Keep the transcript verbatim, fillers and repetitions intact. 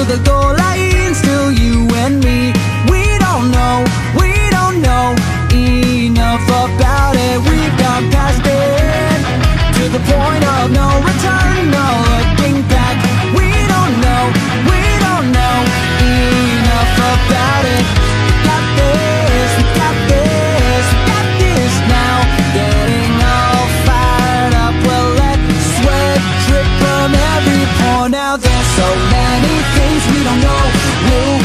the goal line, still you and me. We don't know, we don't know enough about it. We've gone past it, to the point of no return, no looking back. We don't know, we don't know enough about it. We got this, we got this, we got this now. Getting all fired up, we'll let sweat drip from every pore. Now there's so many things we don't know. We'll